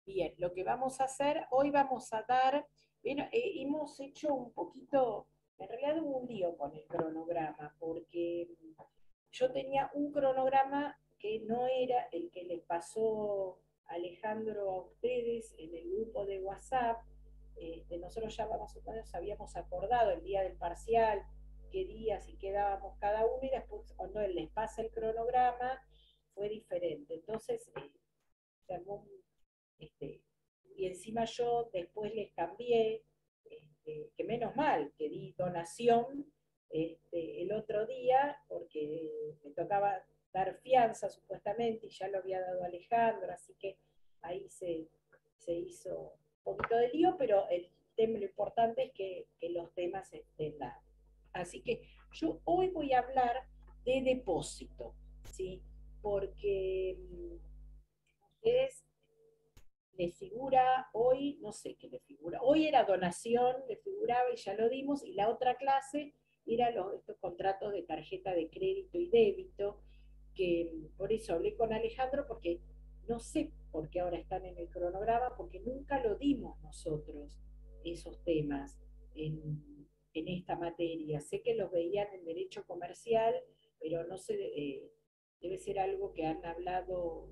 Bien, lo que vamos a hacer, hoy vamos a dar, bueno, hemos hecho un poquito, en realidad hubo un lío con el cronograma, porque yo tenía un cronograma que no era el que les pasó Alejandro a ustedes en el grupo de WhatsApp. Nosotros ya más o menos habíamos acordado el día del parcial, qué días y qué dábamos cada uno, y después cuando él les pasa el cronograma fue diferente. Entonces, se armó este, y encima yo después les cambié, que menos mal que di donación el otro día, porque me tocaba dar fianza supuestamente, y ya lo había dado Alejandro, así que ahí se hizo un poquito de lío, pero lo importante es que los temas estén dados. Así que yo hoy voy a hablar de depósito, ¿sí? Porque ustedes le figura hoy, no sé qué le figura, hoy era donación, le figuraba y ya lo dimos, y la otra clase era estos contratos de tarjeta de crédito y débito, que por eso hablé con Alejandro, porque no sé por qué ahora están en el cronograma, porque nunca lo dimos nosotros, esos temas, en esta materia. Sé que los veían en derecho comercial, pero no sé, debe ser algo que han hablado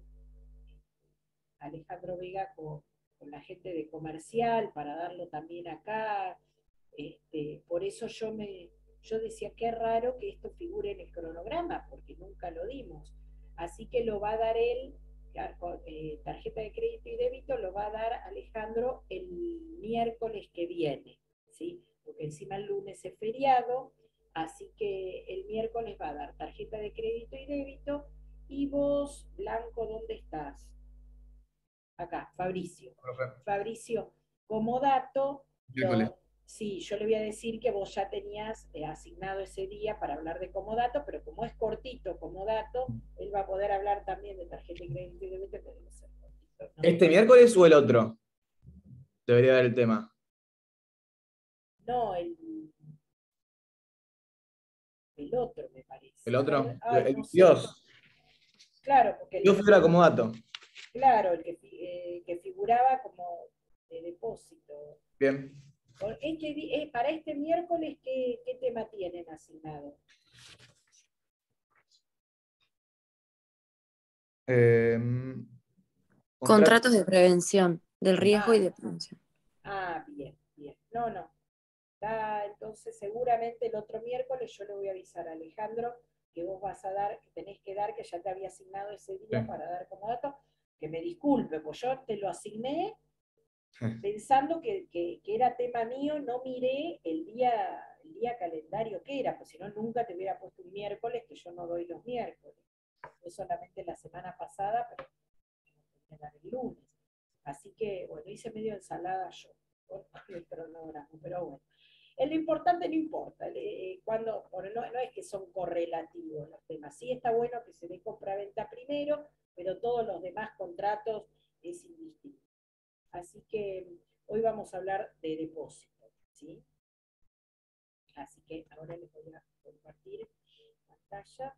Alejandro Vega con la gente de comercial para darlo también acá. Por eso yo decía, qué raro que esto figure en el cronograma, porque nunca lo dimos. Así que lo va a dar él, tarjeta de crédito y débito, lo va a dar Alejandro el miércoles que viene, ¿sí? Porque encima el lunes es feriado, así que el miércoles va a dar tarjeta de crédito y débito. Y vos, Blanco, ¿dónde estás? Acá, Fabricio. Profe, Fabricio, como dato, miércoles. sí, yo le voy a decir que vos ya tenías asignado ese día para hablar de comodato, pero como es cortito comodato, él va a poder hablar también de tarjeta de crédito y débito, que debe ser cortito, ¿no? ¿Este miércoles o el otro? Debería dar el tema. No, el otro me ¿El parece. A ver, otro? ay, El no sé. 22. Claro, porque Yo figura como dato. claro, que figuraba como de depósito. Bien. Para este miércoles, ¿qué tema tienen asignado? Eh, contrato. Contratos de prevención del riesgo y Ah, de prevención. bien, bien. No, no. Entonces, seguramente el otro miércoles yo le voy a avisar a Alejandro que vos vas a dar, que tenés que dar, que ya te había asignado ese Sí. día para dar como dato, que me disculpe, pues yo te lo asigné pensando que era tema mío, no miré el día calendario que era, pues si no, nunca te hubiera puesto un miércoles, que yo no doy los miércoles. Fue solamente la semana pasada, pero tenía que dar el lunes. Así que, bueno, hice medio ensalada yo con el cronograma, pero bueno. Lo importante no importa, no es que son correlativos los temas. Sí está bueno que se dé compra-venta primero, pero todos los demás contratos es indistinto. Así que hoy vamos a hablar de depósito, ¿sí? Así que ahora les voy a compartir pantalla.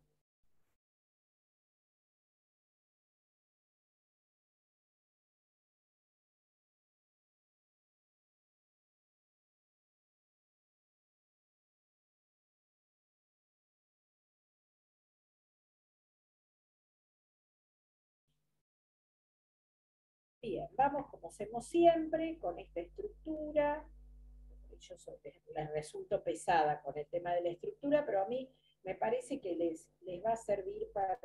Bien, vamos como hacemos siempre, con esta estructura. Yo les resulto pesada con el tema de la estructura, pero a mí me parece que les va a servir para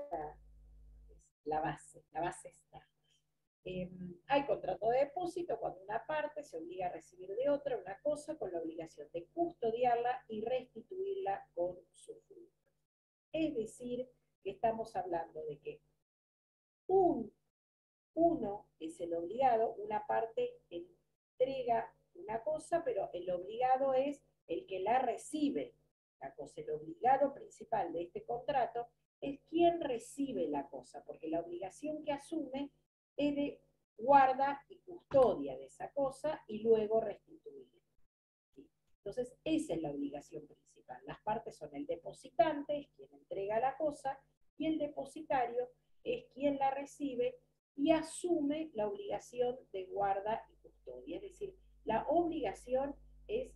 la base está. Hay contrato de depósito cuando una parte se obliga a recibir de otra una cosa con la obligación de custodiarla y restituirla con su fruto. Es decir, que estamos hablando de que un uno es el obligado, una parte entrega una cosa, pero el obligado es el que la recibe. La cosa, el obligado principal de este contrato es quien recibe la cosa, porque la obligación que asume es de guarda y custodia de esa cosa y luego restituirla. ¿Sí? Entonces, esa es la obligación principal. Las partes son el depositante, es quien entrega la cosa, y el depositario es quien la recibe y asume la obligación de guarda y custodia. Es decir, la obligación es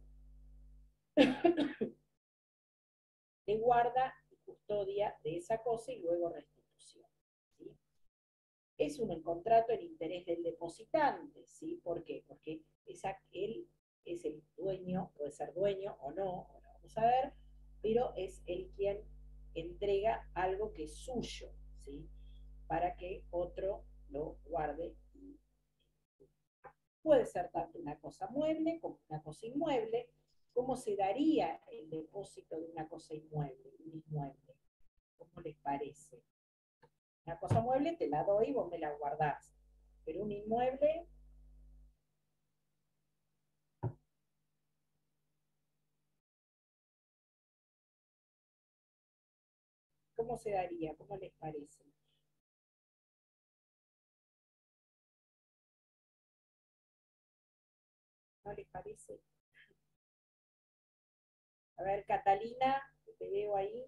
de guarda y custodia de esa cosa y luego restitución. ¿Sí? Es un contrato en interés del depositante. ¿Sí? ¿Por qué? Porque él es el dueño, puede ser dueño o no, ahora vamos a ver, pero es el quien entrega algo que es suyo, ¿sí? Para que otro lo guarde. Puede ser tanto una cosa mueble como una cosa inmueble. ¿Cómo se daría el depósito de una cosa inmueble, un inmueble? ¿Cómo les parece? Una cosa mueble te la doy y vos me la guardás. Pero un inmueble, ¿cómo se daría? ¿Cómo les parece? ¿No les parece? A ver, Catalina, que te veo ahí.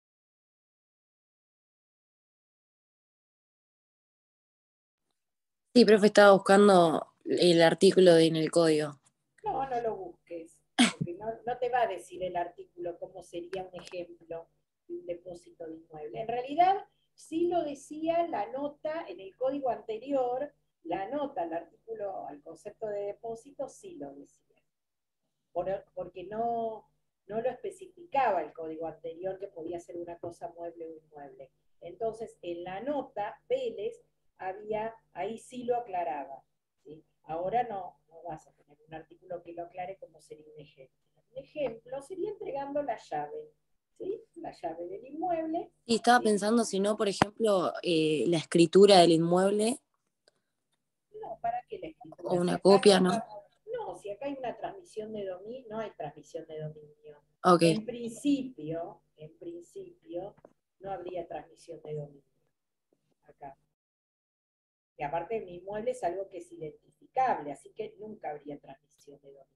Sí, profe, estaba buscando el artículo en el código. No, no lo busques, porque no te va a decir el artículo cómo sería un ejemplo de un depósito de inmueble. En realidad, sí lo decía la nota en el código anterior, la nota, el artículo, el concepto de depósito, sí lo decía. Porque no lo especificaba el código anterior que podía ser una cosa mueble o inmueble. Entonces, en la nota, Vélez ahí sí lo aclaraba. ¿Sí? Ahora no vas a tener un artículo que lo aclare como sería un ejemplo. Un ejemplo sería entregando la llave, ¿sí? La llave del inmueble. Y estaba ¿sí? pensando si no, por ejemplo, la escritura del inmueble No, ¿para qué la o escritura? Si una acá no copia, ¿no? estamos, no, si acá hay una transmisión de dominio, no hay transmisión de dominio. Ok. En principio, no habría transmisión de dominio acá. Y aparte un inmueble es algo que es identificable, así que nunca habría transmisión de dominio.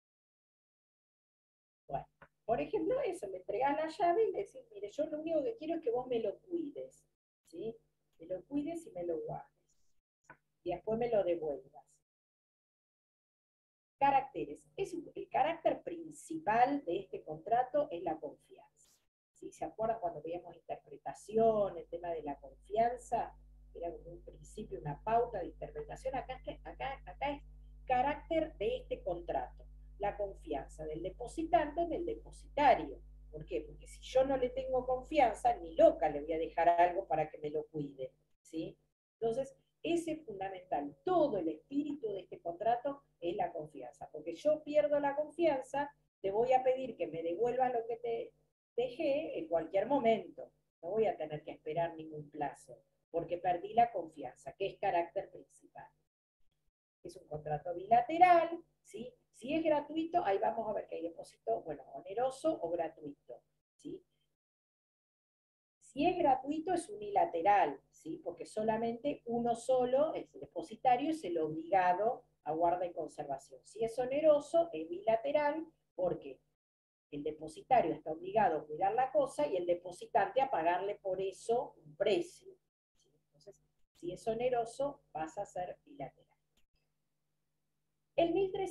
Bueno, por ejemplo, eso, le entregás la llave y le decís, mire, yo lo único que quiero es que vos me lo cuides, ¿sí? Me lo cuides y me lo guardes. Y después me lo devuelvas. Caracteres. El carácter principal de este contrato es la confianza. ¿Sí? ¿Se acuerdan cuando veíamos interpretación, el tema de la confianza? Era como un principio, una pauta de interpretación. Acá es carácter de este contrato. La confianza del depositante en el depositario. ¿Por qué? Porque si yo no le tengo confianza, ni loca le voy a dejar algo para que me lo cuide. ¿Sí? Entonces, ese es fundamental. Todo el espíritu de este contrato es la confianza. Porque yo pierdo la confianza, te voy a pedir que me devuelvas lo que te dejé en cualquier momento. No voy a tener que esperar ningún plazo, porque perdí la confianza, que es carácter principal. Es un contrato bilateral, ¿sí? Si es gratuito, ahí vamos a ver que hay depósito, bueno, oneroso o gratuito, ¿sí? Si es gratuito, es unilateral, ¿sí? Porque solamente uno solo, el depositario, es el obligado a guarda y conservación. Si es oneroso, es bilateral, porque el depositario está obligado a cuidar la cosa y el depositante a pagarle por eso un precio. ¿Sí? Entonces, si es oneroso, pasa a ser bilateral. El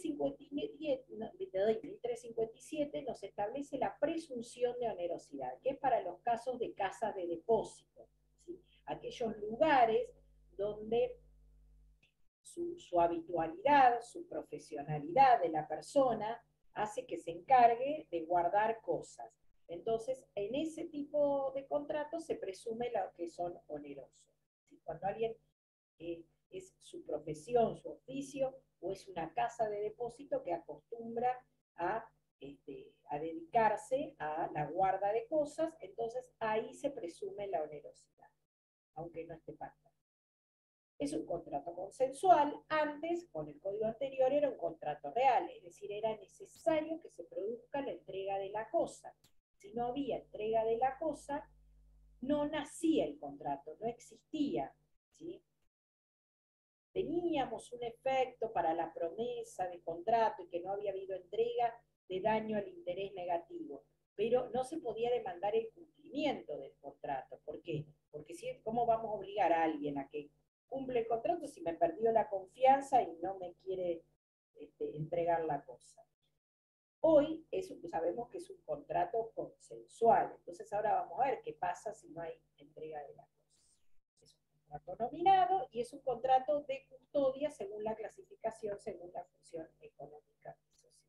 1357 nos establece la presunción de onerosidad, que es para los casos de casas de depósito, ¿sí? Aquellos lugares donde su habitualidad, su profesionalidad de la persona hace que se encargue de guardar cosas. Entonces, en ese tipo de contratos se presume lo que son onerosos. ¿Sí? Cuando alguien es su profesión, su oficio, o es una casa de depósito que acostumbra a dedicarse a la guarda de cosas, entonces ahí se presume la onerosidad, aunque no esté pactado. Es un contrato consensual, antes, con el código anterior, era un contrato real, es decir, era necesario que se produzca la entrega de la cosa. Si no había entrega de la cosa, no nacía el contrato, no existía, ¿sí? Teníamos un efecto para la promesa de contrato y que no había habido entrega de daño al interés negativo, pero no se podía demandar el cumplimiento del contrato. ¿Por qué? Porque si, ¿cómo vamos a obligar a alguien a que cumple el contrato si me perdió la confianza y no me quiere entregar la cosa. Hoy sabemos que es un contrato consensual, entonces ahora vamos a ver qué pasa si no hay entrega de la cosa. Es un contrato nominado y es un contrato de custodia según la clasificación, según la función económica y social.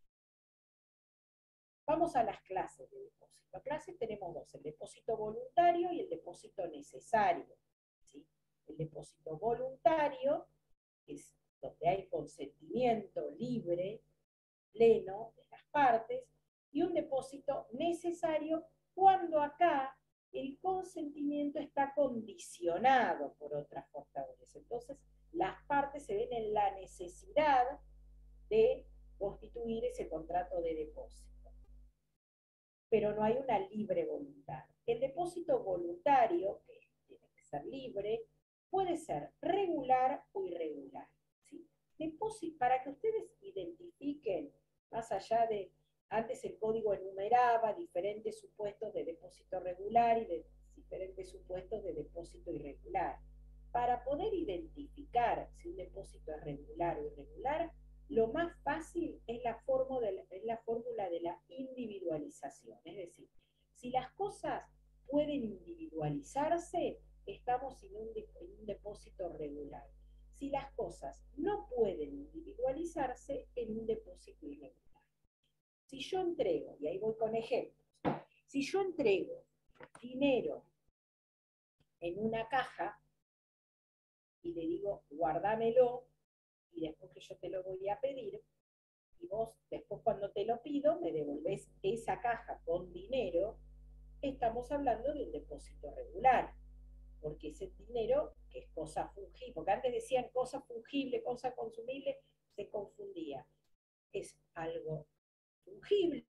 Vamos a las clases de depósito. Clases tenemos dos, el depósito voluntario y el depósito necesario. ¿Sí? El depósito voluntario es donde hay consentimiento libre, pleno de las partes, y un depósito necesario cuando acá el consentimiento está condicionado por otras fortalezas. Entonces, las partes se ven en la necesidad de constituir ese contrato de depósito. Pero no hay una libre voluntad. El depósito voluntario, que tiene que ser libre, puede ser regular o irregular. ¿Sí? Para que ustedes identifiquen, más allá de, antes el código enumeraba diferentes supuestos de depósito regular y de diferentes supuestos de depósito irregular. Para poder identificar si un depósito es regular o irregular, lo más fácil es la fórmula de la individualización. Es decir, si las cosas pueden individualizarse, estamos en un depósito regular. Si las cosas no pueden individualizarse, en un depósito irregular. Si yo entrego, y ahí voy con ejemplos, si yo entrego dinero en una caja y le digo, guárdamelo, y después que yo te lo voy a pedir, y vos después cuando te lo pido me devolvés esa caja con dinero, estamos hablando de un depósito regular, porque ese dinero que es cosa fungible, porque antes decían cosa fungible, cosa consumible, se confundía. Es algo fungible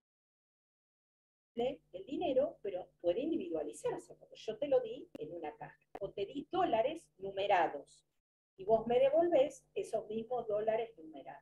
el dinero, pero puede individualizarse, porque yo te lo di en una caja, o te di dólares numerados, y vos me devolvés esos mismos dólares numerados.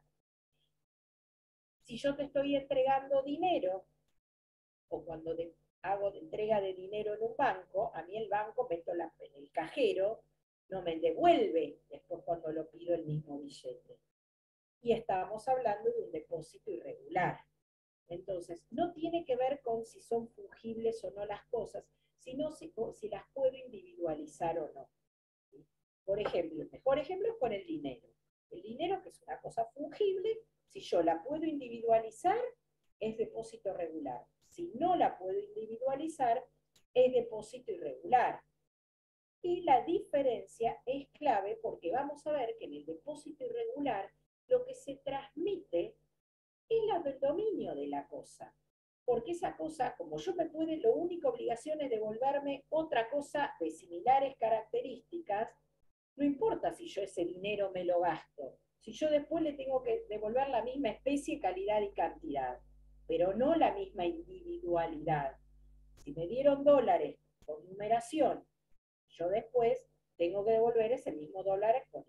Si yo te estoy entregando dinero, o cuando hago entrega de dinero en un banco, a mí el banco meto en el cajero, no me devuelve después cuando lo pido el mismo billete. Y estábamos hablando de un depósito irregular. Entonces, no tiene que ver con si son fungibles o no las cosas, sino si las puedo individualizar o no. Por ejemplo, el mejor ejemplo es con el dinero. El dinero, que es una cosa fungible, si yo la puedo individualizar, es depósito regular. Si no la puedo individualizar, es depósito irregular. Y la diferencia es clave porque vamos a ver que en el depósito irregular lo que se transmite es el dominio de la cosa. Porque esa cosa, como yo me puede, la única obligación es devolverme otra cosa de similares características, no importa si yo ese dinero me lo gasto, si yo después le tengo que devolver la misma especie, calidad y cantidad, pero no la misma individualidad. Si me dieron dólares con numeración, yo después tengo que devolver ese mismo dólar con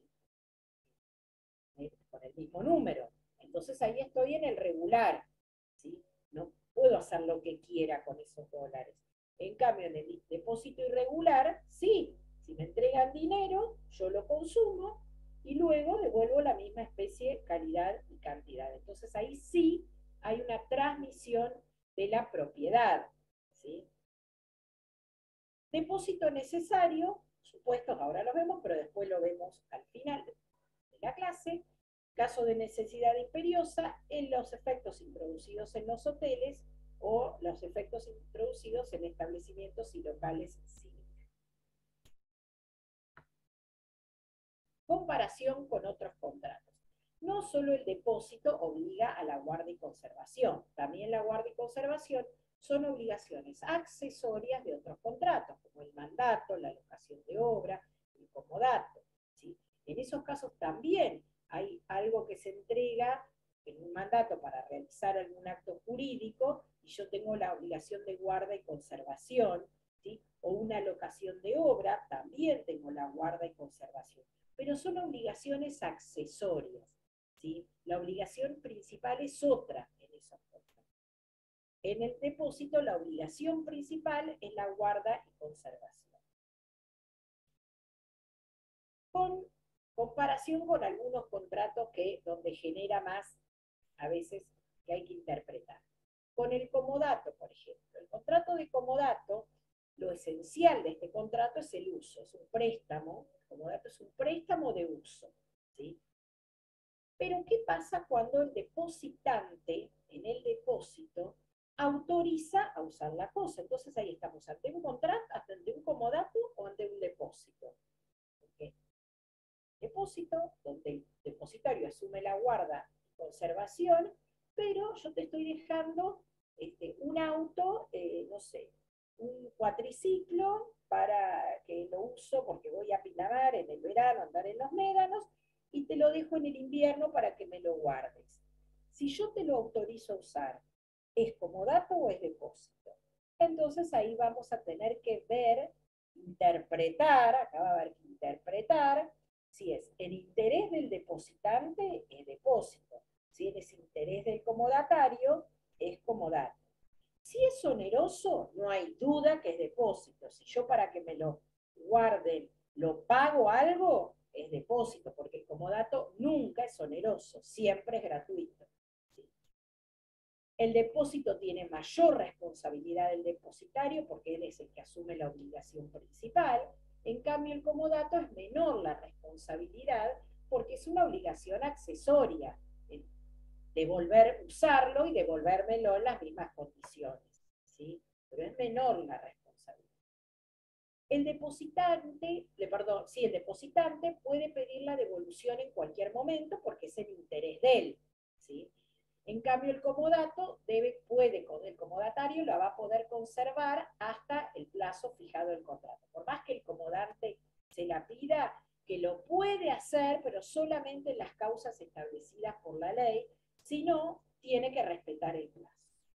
el mismo número. Entonces ahí estoy en el regular, ¿sí? No puedo hacer lo que quiera con esos dólares. En cambio, en el depósito irregular, sí, si me entregan dinero, yo lo consumo y luego devuelvo la misma especie, calidad y cantidad. Entonces ahí sí hay una transmisión de la propiedad, ¿sí? Depósito necesario, supuestos ahora lo vemos, pero después lo vemos al final de la clase. Caso de necesidad imperiosa, en los efectos introducidos en los hoteles o los efectos introducidos en establecimientos y locales cívicos. Comparación con otros contratos. No solo el depósito obliga a la guarda y conservación, también la guarda y conservación son obligaciones accesorias de otros contratos, como el mandato, la locación de obra, el comodato, ¿sí? En esos casos también hay algo que se entrega en un mandato para realizar algún acto jurídico y yo tengo la obligación de guarda y conservación, ¿sí? O una locación de obra, también tengo la guarda y conservación. Pero son obligaciones accesorias, ¿sí? La obligación principal es otra en esos contratos. En el depósito la obligación principal es la guarda y conservación. con comparación con algunos contratos donde genera más, a veces, que hay que interpretar. Con el comodato, por ejemplo. El contrato de comodato, lo esencial de este contrato es el uso, es un préstamo, el comodato es un préstamo de uso, ¿sí? Pero, ¿qué pasa cuando el depositante, en el depósito, autoriza a usar la cosa? Entonces ahí estamos ante un contrato, ante un comodato o ante un depósito. ¿Okay? Depósito, donde el depositario asume la guarda y conservación, pero yo te estoy dejando un auto, no sé, un cuatriciclo para que lo uso porque voy a Pinamar en el verano, andar en los médanos, y te lo dejo en el invierno para que me lo guardes. Si yo te lo autorizo a usar, ¿es comodato o es depósito? Entonces ahí vamos a tener que ver, interpretar, acá va a haber que interpretar, si es el interés del depositante, es depósito. Si es interés del comodatario, es comodato. Si es oneroso, no hay duda que es depósito. Si yo para que me lo guarden lo pago algo, es depósito, porque el comodato nunca es oneroso, siempre es gratuito. ¿Sí? El depósito tiene mayor responsabilidad del depositario porque él es el que asume la obligación principal. En cambio, el comodato es menor la responsabilidad porque es una obligación accesoria. Devolver, usarlo y devolvérmelo en las mismas condiciones, ¿sí? Pero es menor la responsabilidad. El depositante puede pedir la devolución en cualquier momento porque es el interés de él, ¿sí? En cambio, el comodato el comodatario la va a poder conservar hasta el plazo fijado del contrato. Por más que el comodante se la pida, que lo puede hacer, pero solamente en las causas establecidas por la ley, si no, tiene que respetar el plazo.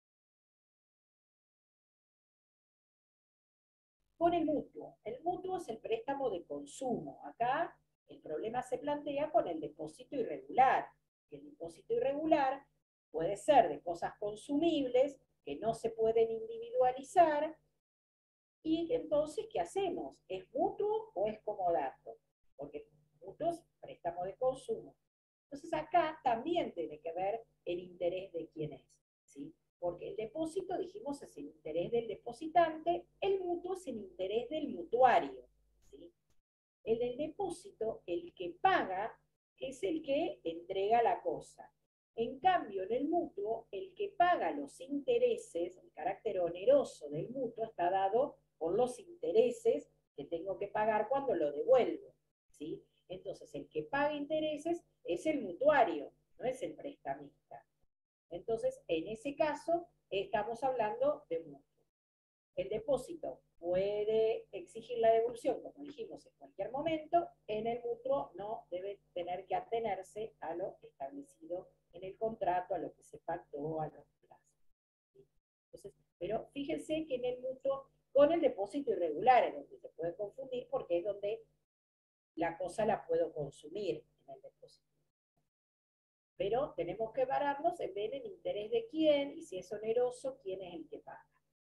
Con el mutuo. El mutuo es el préstamo de consumo. Acá el problema se plantea con el depósito irregular. El depósito irregular puede ser de cosas consumibles que no se pueden individualizar. Y entonces, ¿qué hacemos? ¿Es mutuo o es comodato? Porque mutuo es préstamo de consumo. Entonces acá también tiene que ver el interés de quién es, ¿sí? Porque el depósito, dijimos, es el interés del depositante, el mutuo es el interés del mutuario, ¿sí? El del depósito, el que paga, es el que entrega la cosa. En cambio, en el mutuo, el que paga los intereses, el carácter oneroso del mutuo está dado por los intereses que tengo que pagar cuando lo devuelvo, ¿sí? Entonces, el que paga intereses es el mutuario, no es el prestamista. Entonces, en ese caso, estamos hablando de mutuo. El depósito puede exigir la devolución, como dijimos, en cualquier momento. En el mutuo no debe tener que atenerse a lo establecido en el contrato, a lo que se pactó, a los plazos. Entonces, pero fíjense que en el mutuo, con el depósito irregular, es donde se puede confundir porque es donde la cosa la puedo consumir en el depósito. Pero tenemos que pararnos en ver el interés de quién y si es oneroso, quién es el que paga.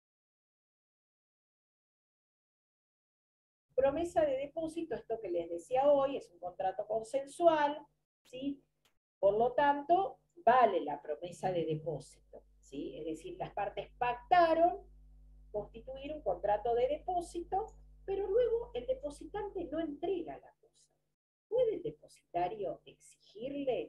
Promesa de depósito, esto que les decía hoy, es un contrato consensual, ¿sí? Por lo tanto, vale la promesa de depósito, ¿sí? Es decir, las partes pactaron constituir un contrato de depósito, pero luego el depositante no entrega la cosa. ¿Puede el depositario exigirle?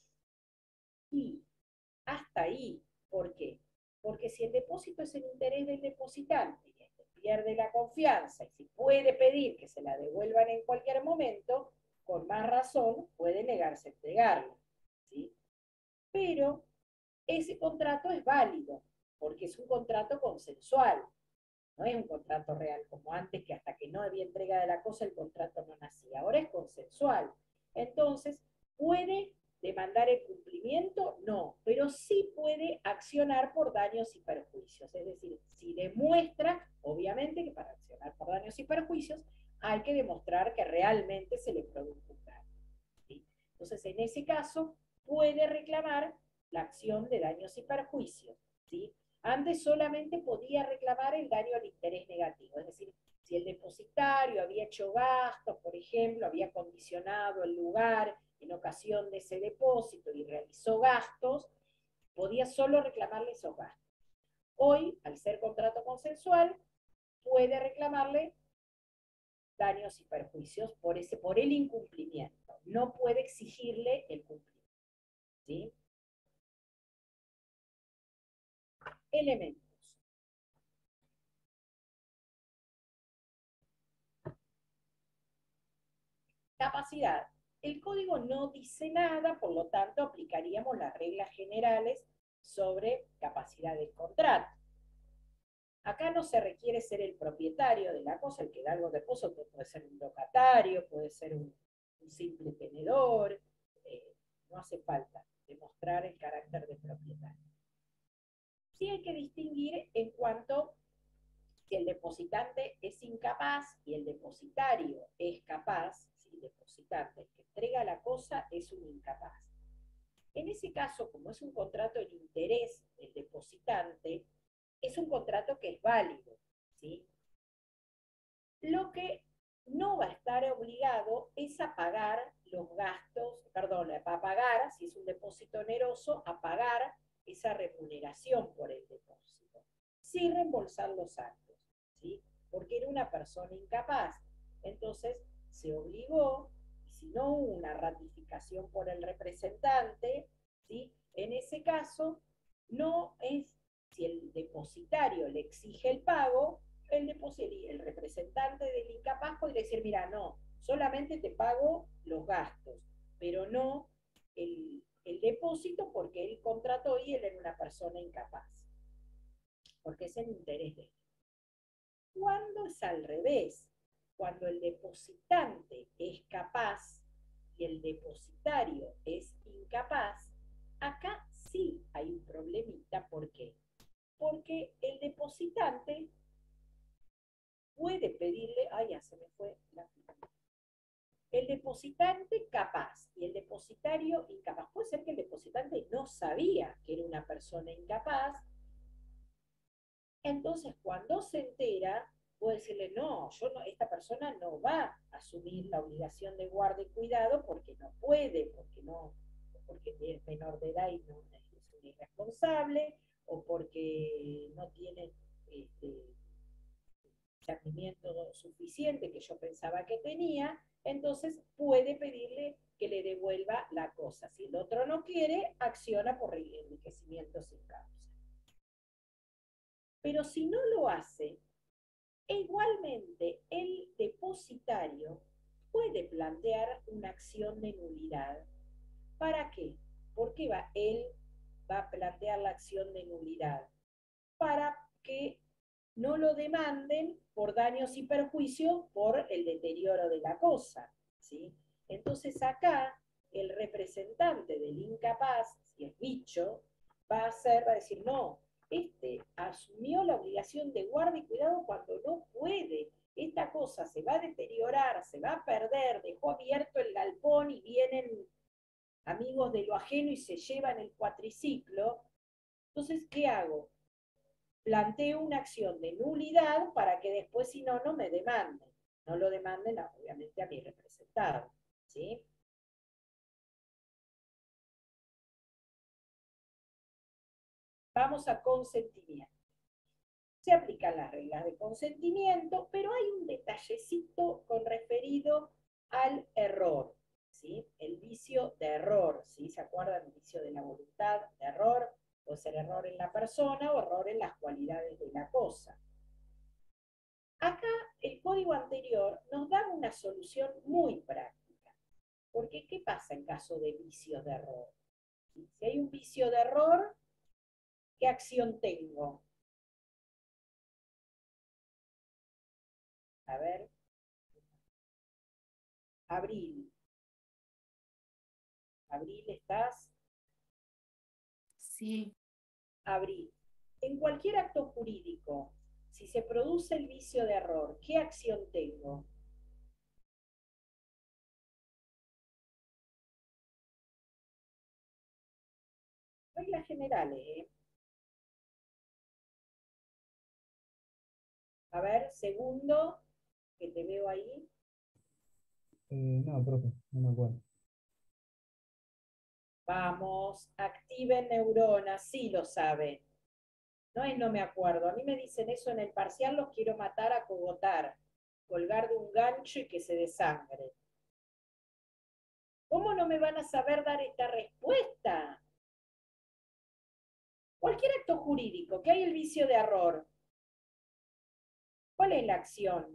Y hasta ahí, ¿por qué? Porque si el depósito es el interés del depositante y este pierde la confianza y si puede pedir que se la devuelvan en cualquier momento, con más razón puede negarse a entregarla, ¿sí? Pero ese contrato es válido porque es un contrato consensual, no es un contrato real como antes, que hasta que no había entrega de la cosa el contrato no nacía. Ahora es consensual. Entonces, ¿puede demandar el cumplimiento? No, pero sí puede accionar por daños y perjuicios. Es decir, si demuestra, obviamente que para accionar por daños y perjuicios hay que demostrar que realmente se le produjo un daño, ¿sí? Entonces, en ese caso, puede reclamar la acción de daños y perjuicios, ¿sí? Antes solamente podía reclamar el daño al interés negativo, es decir, Si el depositario había hecho gastos, por ejemplo, había condicionado el lugar en ocasión de ese depósito y realizó gastos, podía solo reclamarle esos gastos. Hoy, al ser contrato consensual, puede reclamarle daños y perjuicios por el incumplimiento. No puede exigirle el cumplimiento. ¿Sí? Elementos. Capacidad. El código no dice nada, por lo tanto aplicaríamos las reglas generales sobre capacidad del contrato. Acá no se requiere ser el propietario de la cosa, el que da algo de depósito puede ser un locatario, puede ser un simple tenedor, no hace falta demostrar el carácter de propietario. Sí hay que distinguir en cuanto si el depositante es incapaz y el depositario es capaz, si el depositante que entrega la cosa es un incapaz. En ese caso, como es un contrato en interés del depositante, es un contrato que es válido, ¿sí? Lo que no va a estar obligado es a pagar los gastos, perdón, a pagar, si es un depósito oneroso, a pagar esa remuneración por el depósito, sin reembolsar los actos, ¿sí? Porque era una persona incapaz. Entonces, se obligó, y si no hubo una ratificación por el representante, ¿sí? En ese caso, no es, si el depositario le exige el pago, el representante del incapaz podría decir, mira, no, solamente te pago los gastos, pero no el depósito porque él contrató y él era una persona incapaz, porque es el interés de él. Cuando es al revés, cuando el depositante es capaz y el depositario es incapaz, acá sí hay un problemita. ¿Por qué? Porque el depositante puede pedirle, ay, ya se me fue la figura. El depositante capaz y el depositario incapaz. Puede ser que el depositante no sabía que era una persona incapaz, entonces cuando se entera, puede decirle, no, esta persona no va a asumir la obligación de guarda y cuidado porque no puede, porque es menor de edad y no es un irresponsable, o porque no tiene discernimiento suficiente que yo pensaba que tenía, entonces puede pedirle que le devuelva la cosa. Si el otro no quiere, acciona por enriquecimiento sin causa. Pero si no lo hace, igualmente el depositario puede plantear una acción de nulidad. ¿Para qué? ¿Por qué él va a plantear la acción de nulidad? Para que no lo demanden por daños y perjuicios por el deterioro de la cosa, ¿sí? Entonces acá el representante del incapaz, si es bicho, va a decir, no, asumió la obligación de guarda y cuidado cuando no puede. Esta cosa se va a deteriorar, se va a perder, dejó abierto el galpón y vienen amigos de lo ajeno y se llevan el cuatriciclo. Entonces, ¿qué hago? Planteo una acción de nulidad para que después, si no, no me demanden. No lo demanden, obviamente, a mi representado, ¿sí? Vamos a consentimiento. Se aplican las reglas de consentimiento, pero hay un detallecito con referido al error, ¿sí? El vicio de error, ¿sí? ¿Se acuerdan? El vicio de la voluntad, de error, puede ser error en la persona o error en las cualidades de la cosa. Acá el código anterior nos da una solución muy práctica. Porque, ¿qué pasa en caso de vicios de error? Si hay un vicio de error, ¿qué acción tengo? A ver. Abril. Abril, ¿estás? Sí. Abril. En cualquier acto jurídico, si se produce el vicio de error, ¿qué acción tengo? Reglas generales, ¿eh? A ver, segundo, que te veo ahí. No, profe, no me acuerdo. Vamos, activen neuronas, sí lo saben. No es no me acuerdo. A mí me dicen eso en el parcial, los quiero matar a cogotar, colgar de un gancho y que se desangre. ¿Cómo no me van a saber dar esta respuesta? Cualquier acto jurídico, que hay el vicio de error. ¿Cuál es la acción?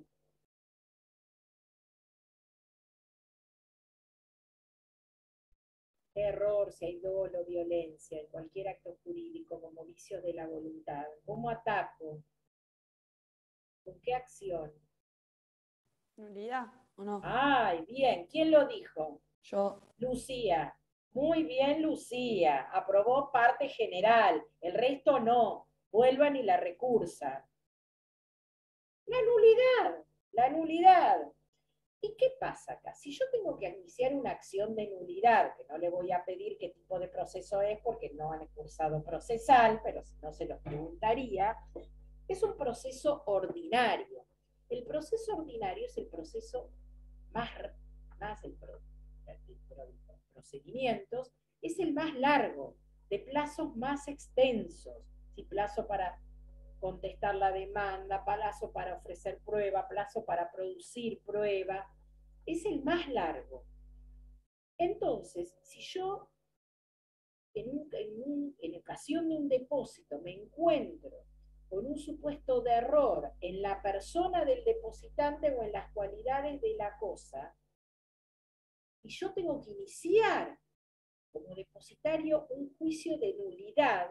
Error, si hay dolo, violencia, en cualquier acto jurídico, como vicios de la voluntad. ¿Cómo ataco? ¿Con qué acción? ¿Nulidad o no? Ay, bien. ¿Quién lo dijo? Yo. Lucía. Muy bien, Lucía. Aprobó parte general. El resto no. Vuelvan y la recursan. La nulidad. La nulidad. ¿Y qué pasa acá? Si yo tengo que iniciar una acción de nulidad, que no le voy a pedir qué tipo de proceso es porque no han cursado procesal, pero si no se los preguntaría, es un proceso ordinario. El proceso ordinario es el proceso más el procedimientos, es el más largo, de plazos más extensos. Si plazo para contestar la demanda, plazo para ofrecer prueba, plazo para producir prueba, es el más largo. Entonces, si yo en ocasión de un depósito me encuentro con un supuesto de error en la persona del depositante o en las cualidades de la cosa, y yo tengo que iniciar como depositario un juicio de nulidad,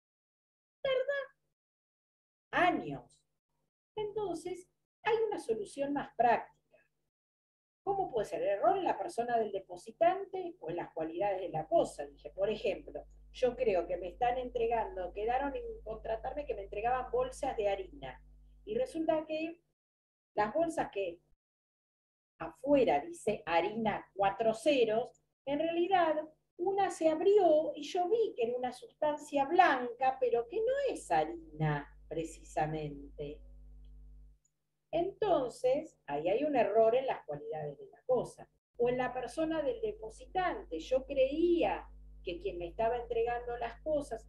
años. Entonces, hay una solución más práctica. ¿Cómo puede ser? ¿El error en la persona del depositante o en las cualidades de la cosa? Dije, por ejemplo, yo creo que me están entregando, quedaron en contratarme que me entregaban bolsas de harina. Y resulta que las bolsas que afuera dice harina 4 ceros, en realidad una se abrió y yo vi que era una sustancia blanca, pero que no es harina precisamente. Entonces, ahí hay un error en las cualidades de la cosa. O en la persona del depositante. Yo creía que quien me estaba entregando las cosas,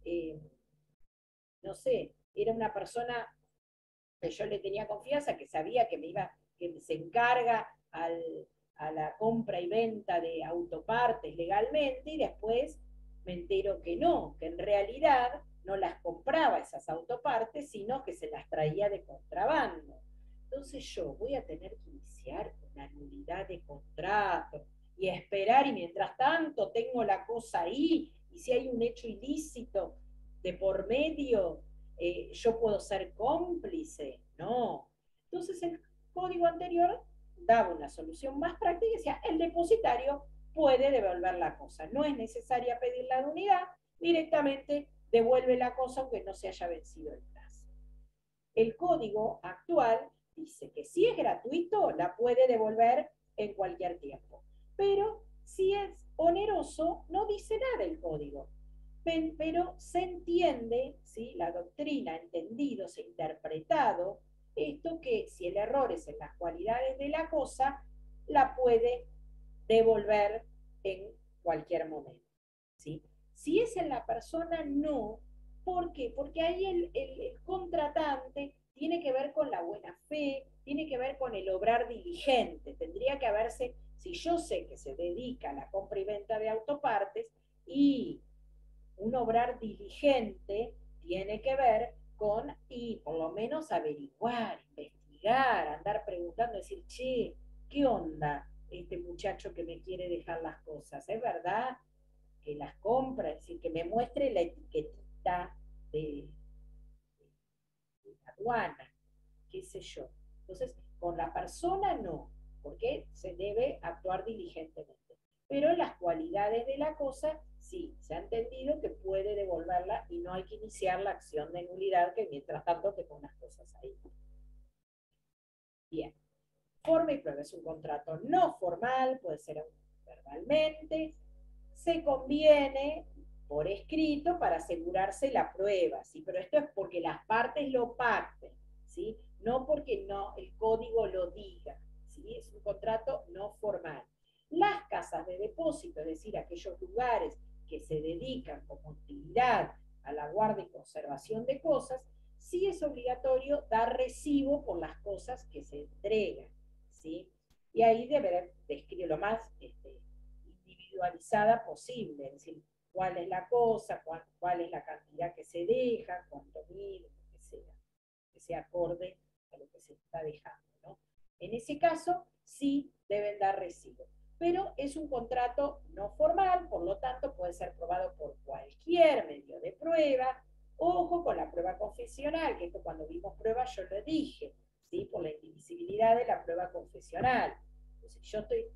no sé, era una persona que yo le tenía confianza, que sabía que que se encarga a la compra y venta de autopartes legalmente, y después me entero que no, que en realidad no las compraba esas autopartes, sino que se las traía de contrabando. Entonces yo voy a tener que iniciar una nulidad de contrato y esperar, y mientras tanto tengo la cosa ahí, y si hay un hecho ilícito de por medio, yo puedo ser cómplice. No. Entonces el código anterior daba una solución más práctica y decía, el depositario puede devolver la cosa. No es necesaria pedir la unidad, directamente devuelve la cosa aunque no se haya vencido el plazo. El código actual dice que si es gratuito, la puede devolver en cualquier tiempo. Pero si es oneroso, no dice nada el código. Pero se entiende, ¿sí? La doctrina ha entendido, se ha interpretado esto, que si el error es en las cualidades de la cosa, la puede devolver en cualquier momento, ¿sí? Si es en la persona, no. ¿Por qué? Porque ahí el contratante tiene que ver con la buena fe, tiene que ver con el obrar diligente. Tendría que haberse, si yo sé que se dedica a la compra y venta de autopartes, y un obrar diligente tiene que ver con, y por lo menos averiguar, investigar, andar preguntando, decir, che, ¿qué onda este muchacho que me quiere dejar las cosas? ¿Es verdad que las compra? Es decir, que me muestre la etiquetita de aduana, qué sé yo. Entonces, con la persona no, porque se debe actuar diligentemente. Pero las cualidades de la cosa, sí, se ha entendido que puede devolverla y no hay que iniciar la acción de nulidad, que mientras tanto te pones cosas ahí. Bien. Forma y prueba es un contrato no formal, puede ser verbalmente. Se conviene por escrito para asegurarse la prueba, ¿sí? Pero esto es porque las partes lo pacten. ¿sí? No porque no, el código lo diga, ¿sí? Es un contrato no formal. Las casas de depósito, es decir, aquellos lugares que se dedican como actividad a la guarda y conservación de cosas, sí es obligatorio dar recibo por las cosas que se entregan, ¿sí? Y ahí deberá describir lo más individualizada posible, es decir, cuál es la cosa, cuál es la cantidad que se deja, cuánto mide, que sea acorde a lo que se está dejando, ¿no? En ese caso, sí deben dar recibo. Pero es un contrato no formal, por lo tanto puede ser probado por cualquier medio de prueba. Ojo con la prueba confesional, que esto cuando vimos pruebas yo lo dije, ¿sí? Por la indivisibilidad de la prueba confesional. Entonces, yo estoy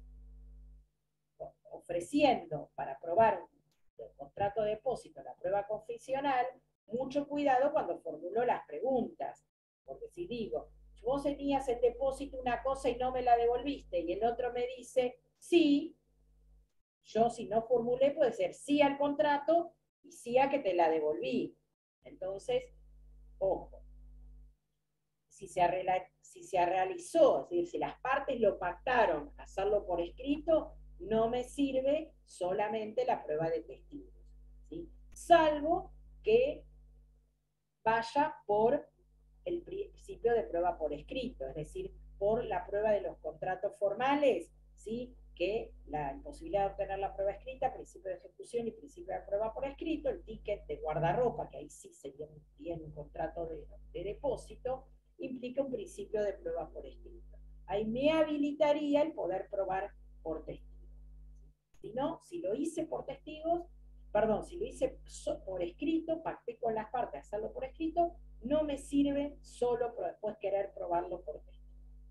ofreciendo para probar un contrato de depósito la prueba confesional, mucho cuidado cuando formulo las preguntas, porque si digo, vos tenías en depósito una cosa y no me la devolviste, y el otro me dice, sí, yo si no formulé puede ser sí al contrato y sí a que te la devolví. Entonces, ojo, si se realizó, es decir, si las partes lo pactaron, hacerlo por escrito, no me sirve solamente la prueba de testigos, ¿sí? Salvo que vaya por el principio de prueba por escrito, es decir, por la prueba de los contratos formales, ¿sí? Que la imposibilidad de obtener la prueba escrita, principio de ejecución y principio de prueba por escrito, el ticket de guardarropa, que ahí sí sería bien un contrato de depósito, implica un principio de prueba por escrito. Ahí me habilitaría el poder probar por testigos. Si no, si lo hice por testigos, perdón, si lo hice por escrito, pacté con las partes hacerlo por escrito, no me sirve solo para después querer probarlo por testigo.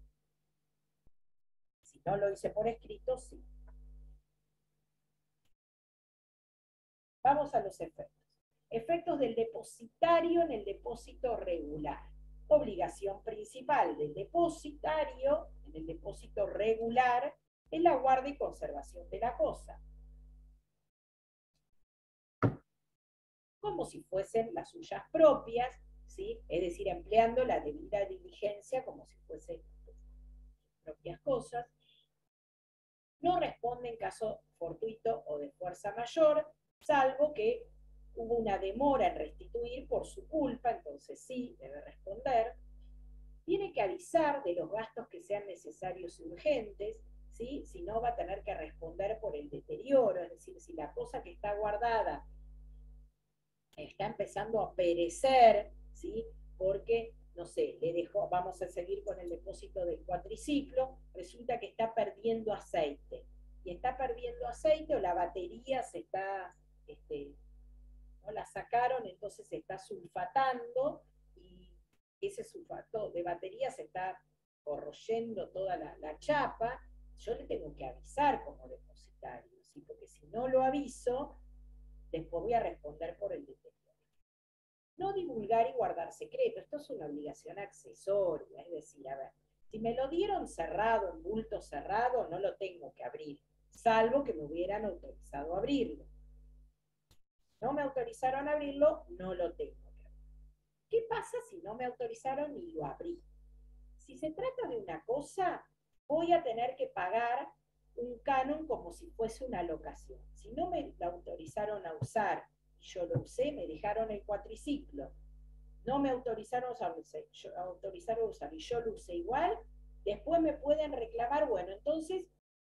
Si no lo hice por escrito, sí. Vamos a los efectos. Efectos del depositario en el depósito regular. Obligación principal del depositario en el depósito regular es la guarda y conservación de la cosa, como si fuesen las suyas propias, ¿sí? Es decir, empleando la debida diligencia como si fuesen propias cosas. No responde en caso fortuito o de fuerza mayor, salvo que hubo una demora en restituir por su culpa, entonces sí, debe responder. Tiene que avisar de los gastos que sean necesarios y urgentes, ¿sí? Si no va a tener que responder por el deterioro, es decir, si la cosa que está guardada está empezando a perecer, ¿sí? Porque, no sé, le dejó, vamos a seguir con el depósito del cuatriciclo, resulta que está perdiendo aceite. Y está perdiendo aceite o la batería se está, no la sacaron, entonces se está sulfatando y ese sulfato de batería se está corroyendo toda la chapa. Yo le tengo que avisar como depositario, ¿sí? Porque si no lo aviso, después voy a responder por el deterioro. No divulgar y guardar secreto, esto es una obligación accesoria, es decir, a ver, si me lo dieron cerrado, en bulto cerrado, no lo tengo que abrir, salvo que me hubieran autorizado a abrirlo. No me autorizaron a abrirlo, no lo tengo que abrir. ¿Qué pasa si no me autorizaron y lo abrí? Si se trata de una cosa, voy a tener que pagar un canon como si fuese una locación. Si no me la autorizaron a usar y yo lo usé, me dejaron el cuatriciclo, no me autorizaron a usar y yo lo usé igual, después me pueden reclamar, bueno, entonces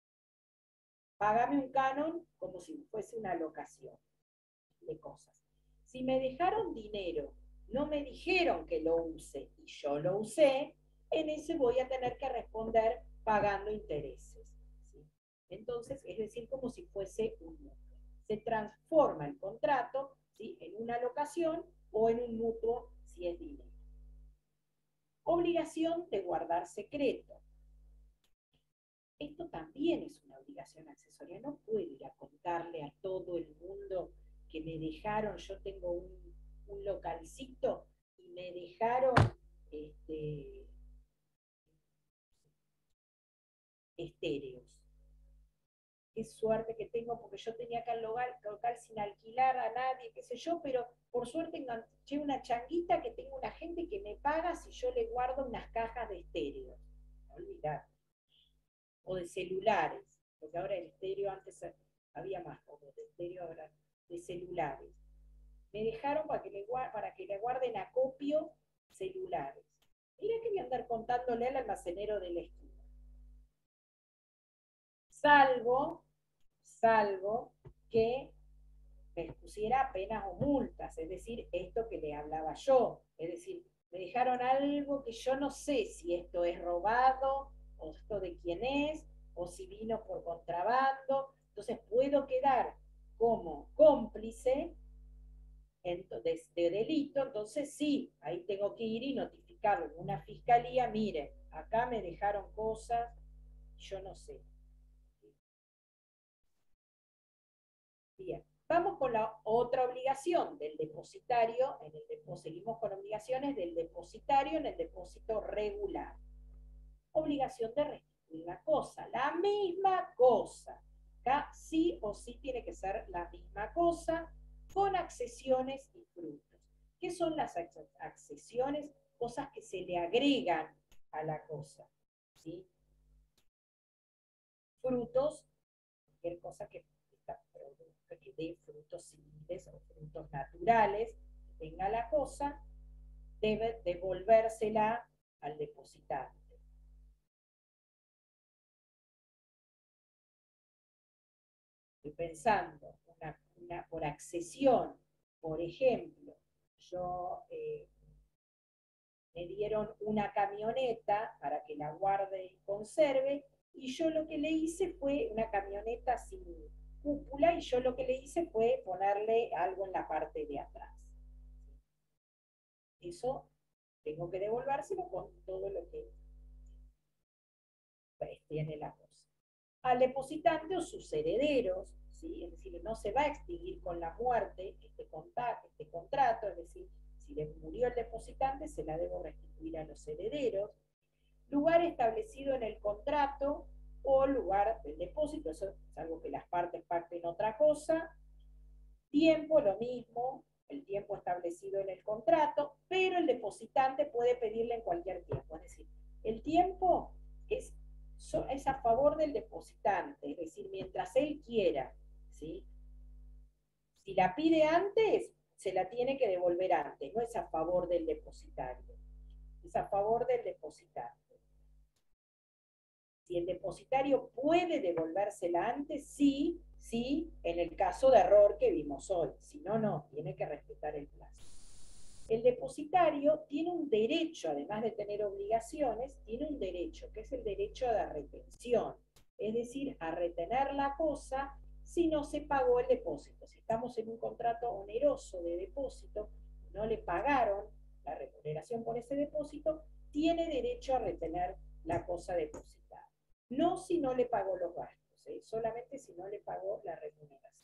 págame un canon como si fuese una locación de cosas. Si me dejaron dinero, no me dijeron que lo use y yo lo usé, en ese voy a tener que responder pagando intereses, ¿sí? Entonces, es decir, como si fuese un mutuo. Se transforma el contrato, ¿sí?, en una locación o en un mutuo si es dinero. Obligación de guardar secreto. Esto también es una obligación accesoria. No puedo ir a contarle a todo el mundo que me dejaron, yo tengo un localcito y me dejaron estéreos. qué suerte que tengo, porque yo tenía acá el local sin alquilar a nadie, qué sé yo, pero por suerte enganché una changuita que tengo una gente que me paga si yo le guardo unas cajas de estéreo. No olvidar. O de celulares, porque ahora el estéreo antes había más como de estéreo, ahora de celulares. Me dejaron para que le guarden acopio celulares. Mira que voy a andar contándole al almacenero de la esquina. Salvo que me pusiera penas o multas, es decir, esto que le hablaba yo, es decir, me dejaron algo que yo no sé si esto es robado, o esto de quién es, o si vino por contrabando, entonces puedo quedar como cómplice de delito, entonces sí, ahí tengo que ir y notificarlo en una fiscalía, mire, acá me dejaron cosas, yo no sé. Bien, vamos con la otra obligación del depositario, seguimos con obligaciones del depositario en el depósito regular. Obligación de restituir la cosa, la misma cosa. Acá sí o sí tiene que ser la misma cosa, con accesiones y frutos. ¿Qué son las accesiones? Cosas que se le agregan a la cosa, ¿sí? Frutos, cualquier cosa que dé frutos civiles o frutos naturales, que tenga la cosa, debe devolvérsela al depositante. Estoy pensando, por accesión, por ejemplo, me dieron una camioneta para que la guarde y conserve, y yo lo que le hice fue una camioneta sin cúpula, y yo lo que le hice fue ponerle algo en la parte de atrás. Eso tengo que devolvérselo con todo lo que tiene la cosa. Al depositante o sus herederos, ¿sí? Es decir, no se va a extinguir con la muerte este contrato, es decir, si le murió el depositante, se la debo restituir a los herederos. Lugar establecido en el contrato o lugar del depósito, eso es algo que las partes pacten otra cosa. Tiempo, lo mismo, el tiempo establecido en el contrato, pero el depositante puede pedirle en cualquier tiempo. Es decir, el tiempo es a favor del depositante, es decir, mientras él quiera, ¿sí? Si la pide antes, se la tiene que devolver antes, no es a favor del depositario, es a favor del depositante. Si el depositario puede devolvérsela antes, sí, en el caso de error que vimos hoy, si no, no, tiene que respetar el plazo. El depositario tiene un derecho, además de tener obligaciones, tiene un derecho, que es el derecho de retención, es decir, a retener la cosa si no se pagó el depósito. Si estamos en un contrato oneroso de depósito, no le pagaron la remuneración por ese depósito, tiene derecho a retener la cosa depositada. No si no le pagó los gastos, solamente si no le pagó la remuneración.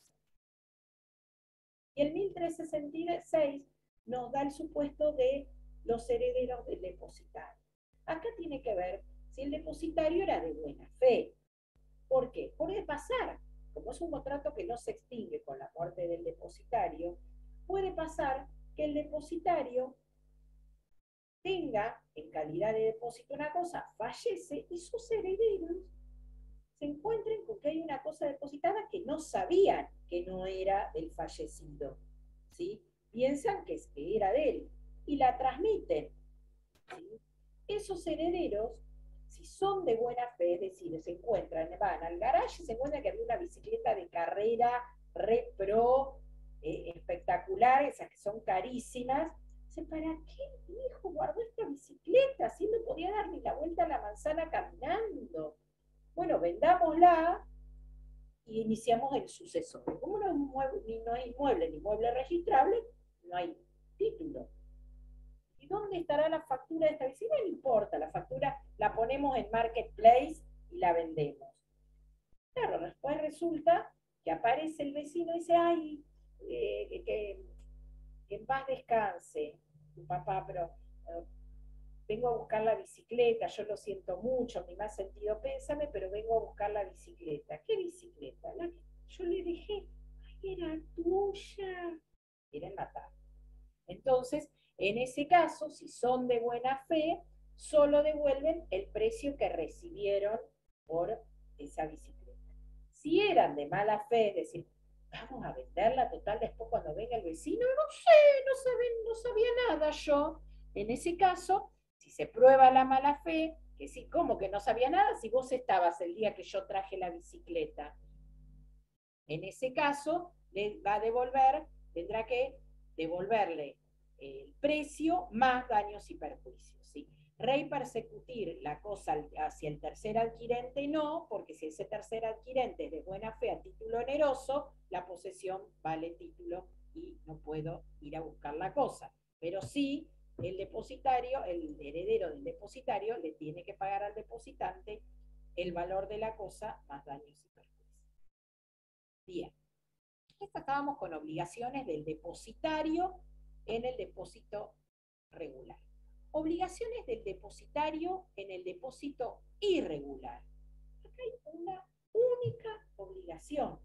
Y el 1366 nos da el supuesto de los herederos del depositario. Acá tiene que ver si el depositario era de buena fe. ¿Por qué? Puede pasar, como es un contrato que no se extingue con la muerte del depositario, puede pasar que el depositario tenga en calidad de depósito una cosa, fallece y sus herederos se encuentren con que hay una cosa depositada que no sabían que no era del fallecido, ¿sí? Piensan que era de él y la transmiten, ¿sí? Esos herederos, si son de buena fe, es decir, van al garaje y se encuentran que había una bicicleta de carrera re pro, espectacular, esas que son carísimas. ¿Para qué mi hijo guardó esta bicicleta? Si no podía dar ni la vuelta a la manzana caminando. Bueno, vendámosla y iniciamos el sucesor. Como no hay inmueble ni mueble registrable, no hay título. ¿Y dónde estará la factura de esta bicicleta? No importa, la factura la ponemos en Marketplace y la vendemos. Claro, después resulta que aparece el vecino y dice, ay, que en paz descanse tu papá, pero vengo a buscar la bicicleta, yo lo siento mucho, mi más sentido, pénsame, pero vengo a buscar la bicicleta. ¿Qué bicicleta? La que yo le dejé. Ay, era tuya. Quieren matar. Entonces, en ese caso, si son de buena fe, solo devuelven el precio que recibieron por esa bicicleta. Si eran de mala fe, es decir, vamos a venderla total después cuando venga el vecino, no sé, no sabía nada yo. En ese caso, si se prueba la mala fe, que sí, ¿cómo que no sabía nada? Si vos estabas el día que yo traje la bicicleta. En ese caso, le va a devolver, tendrá que devolverle el precio más daños y perjuicios. ¿Sí? Rey persecutir la cosa hacia el tercer adquirente no, porque si ese tercer adquirente es de buena fe a título oneroso, la posesión vale título y no puedo ir a buscar la cosa. Pero sí, el depositario, el heredero del depositario, le tiene que pagar al depositante el valor de la cosa más daños y perjuicios. Bien. Estábamos con obligaciones del depositario en el depósito regular. Obligaciones del depositario en el depósito irregular. Acá hay una única obligación,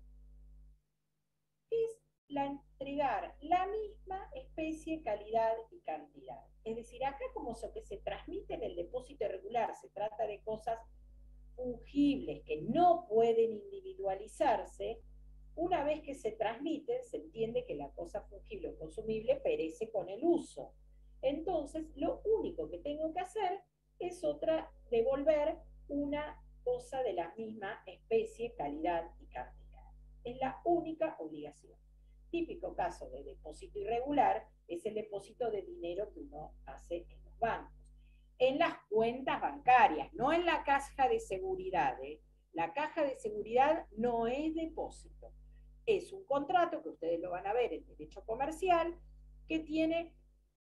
que es la entregar la misma especie, calidad y cantidad. Es decir, acá como que se transmite en el depósito irregular, se trata de cosas fungibles que no pueden individualizarse. Una vez que se transmiten, se entiende que la cosa fungible o consumible perece con el uso. Entonces, lo único que tengo que hacer es devolver una cosa de la misma especie, calidad y cantidad. Es la única obligación. Típico caso de depósito irregular es el depósito de dinero que uno hace en los bancos. En las cuentas bancarias, no en la caja de seguridad. La caja de seguridad no es depósito. Es un contrato, que ustedes lo van a ver en derecho comercial, que tiene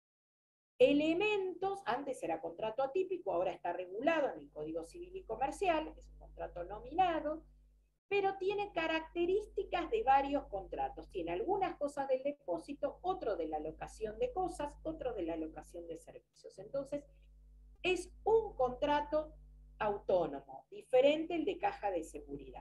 elementos, antes era contrato atípico, ahora está regulado en el Código Civil y Comercial, es un contrato nominado, pero tiene características de varios contratos. Tiene algunas cosas del depósito, otro de la locación de cosas, otro de la locación de servicios. Entonces, es un contrato autónomo, diferente al de caja de seguridad.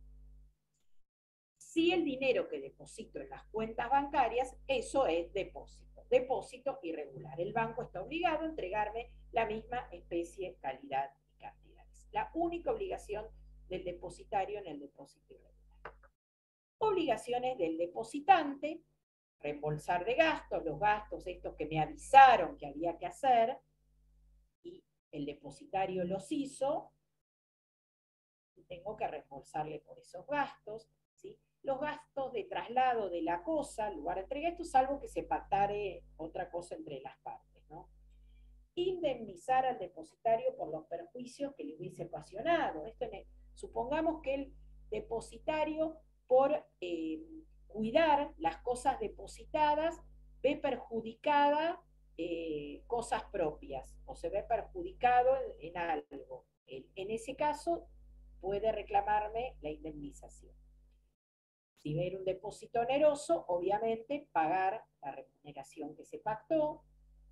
Si el dinero que deposito en las cuentas bancarias, eso es depósito irregular. El banco está obligado a entregarme la misma especie, calidad y cantidades. La única obligación del depositario en el depósito irregular. Obligaciones del depositante, reembolsar de gastos, los gastos estos que me avisaron que había que hacer, y el depositario los hizo, y tengo que reembolsarle por esos gastos, ¿sí? Los gastos de traslado de la cosa al lugar de entrega, esto es algo que se pactare otra cosa entre las partes, ¿no? Indemnizar al depositario por los perjuicios que le hubiese ocasionado. Supongamos que el depositario, por cuidar las cosas depositadas, ve perjudicada cosas propias, o se ve perjudicado en algo. En ese caso, puede reclamarme la indemnización. Si ve un depósito oneroso, obviamente pagar la remuneración que se pactó,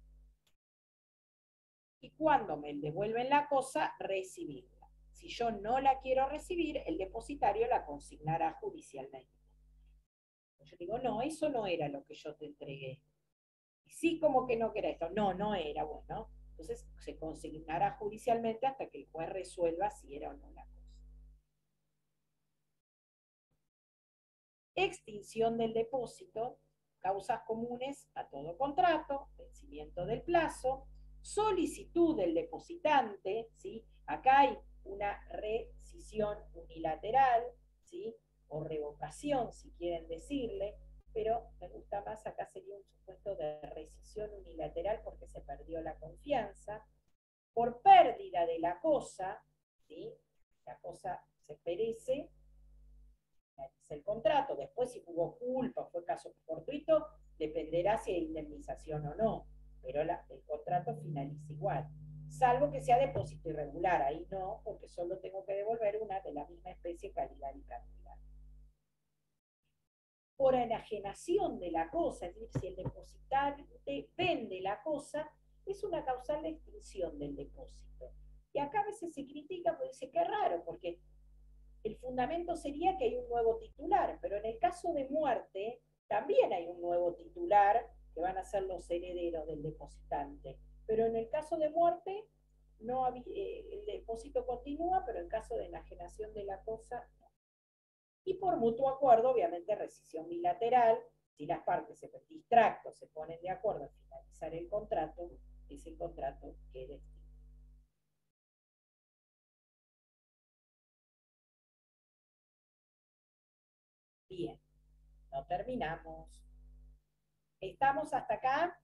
y cuando me devuelven la cosa, recibirla. Si yo no la quiero recibir, el depositario la consignará judicialmente. Yo digo, no, eso no era lo que yo te entregué. Y sí, como que no era esto. No, no era, bueno. Entonces se consignará judicialmente hasta que el juez resuelva si era o no la cosa. Extinción del depósito, causas comunes a todo contrato, vencimiento del plazo, solicitud del depositante, ¿sí? Acá hay una rescisión unilateral, ¿sí? O revocación, si quieren decirle, pero me gusta más, acá sería un supuesto de rescisión unilateral porque se perdió la confianza, por pérdida de la cosa, ¿sí? La cosa se perece, es el contrato. Después, si hubo culpa, fue caso fortuito, dependerá si hay indemnización o no, pero el contrato finaliza igual, salvo que sea depósito irregular. Ahí no, porque solo tengo que devolver una de la misma especie, calidad y cantidad. Por enajenación de la cosa, es decir, si el depositante vende la cosa, es una causal de extinción del depósito. Y acá a veces se critica porque dice, qué raro, porque el fundamento sería que hay un nuevo titular, pero en el caso de muerte también hay un nuevo titular que van a ser los herederos del depositante. Pero en el caso de muerte, no el depósito continúa, pero en caso de enajenación de la cosa, no. Y por mutuo acuerdo, obviamente rescisión bilateral, si las partes distractos se ponen de acuerdo a finalizar el contrato, ese contrato queda extinto. Bien, no terminamos. ¿Estamos hasta acá?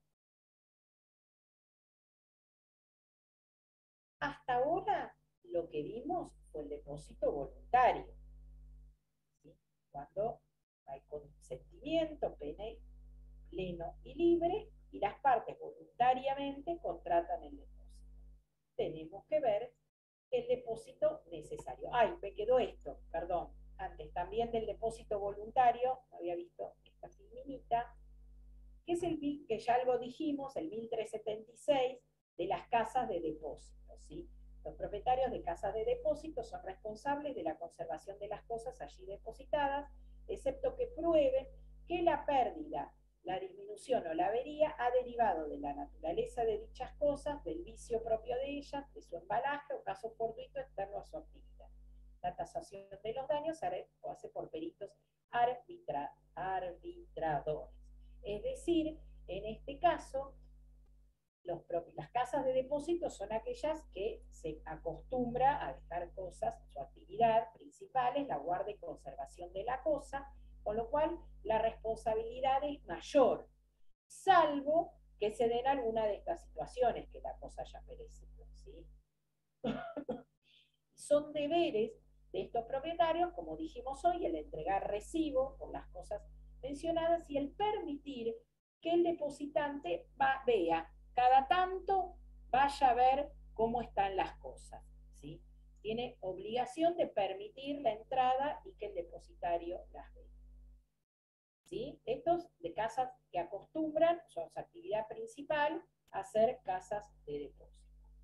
Hasta ahora lo que vimos fue el depósito voluntario, ¿sí? Cuando hay consentimiento pleno y libre y las partes voluntariamente contratan el depósito. Tenemos que ver el depósito necesario. Ay, me quedó esto, perdón. Antes también del depósito voluntario, había visto esta filminita, que es el que ya algo dijimos, el 1376 de las casas de depósito, ¿sí? Los propietarios de casas de depósito son responsables de la conservación de las cosas allí depositadas, excepto que prueben que la pérdida, la disminución o la avería ha derivado de la naturaleza de dichas cosas, del vicio propio de ellas, de su embalaje o caso fortuito externo a su actividad. La tasación de los daños se hace por peritos arbitradores. Es decir, en este caso, las casas de depósito son aquellas que se acostumbra a dejar cosas, su actividad principal es la guarda y conservación de la cosa, con lo cual la responsabilidad es mayor, salvo que se den alguna de estas situaciones, que la cosa ya perece, ¿sí? Son deberes de estos propietarios, como dijimos hoy, el entregar recibo por las cosas mencionadas y el permitir que el depositante vea cada tanto, vaya a ver cómo están las cosas, ¿sí? Tiene obligación de permitir la entrada y que el depositario las vea, ¿sí? Estos de casas que acostumbran, son su actividad principal, a ser casas de depósito.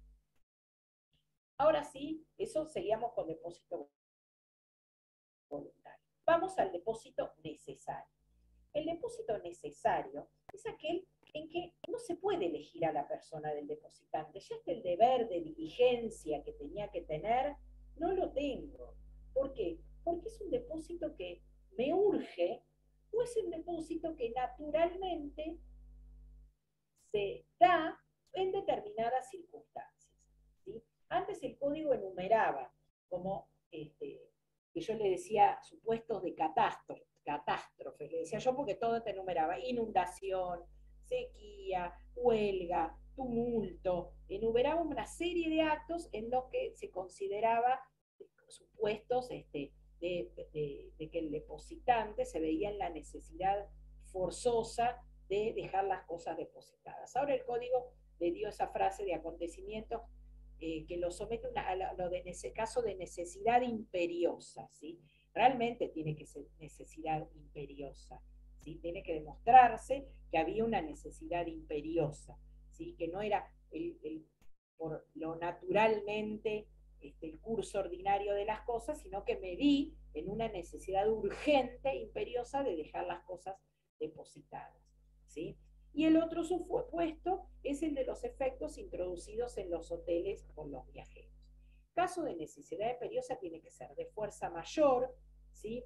Ahora sí, eso seguíamos con depósito voluntario. Vamos al depósito necesario. El depósito necesario es aquel en que no se puede elegir a la persona del depositante. Ya el deber de diligencia que tenía que tener, no lo tengo. ¿Por qué? Porque es un depósito que me urge o es un depósito que naturalmente se da en determinadas circunstancias, ¿sí? Antes el código enumeraba como que yo le decía supuestos de catástrofe, le decía yo porque todo te enumeraba: inundación, sequía, huelga, tumulto, enumeraba una serie de actos en los que se consideraba supuestos de que el depositante se veía en la necesidad forzosa de dejar las cosas depositadas. Ahora el código le dio esa frase de acontecimientos que lo somete a lo de ese caso de necesidad imperiosa, ¿sí? Realmente tiene que ser necesidad imperiosa, ¿sí? Tiene que demostrarse que había una necesidad imperiosa, ¿sí? Que no era por lo naturalmente el curso ordinario de las cosas, sino que me vi en una necesidad urgente, imperiosa, de dejar las cosas depositadas, ¿sí? Y el otro supuesto es el de los efectos introducidos en los hoteles por los viajeros. Caso de necesidad imperiosa tiene que ser de fuerza mayor, ¿sí?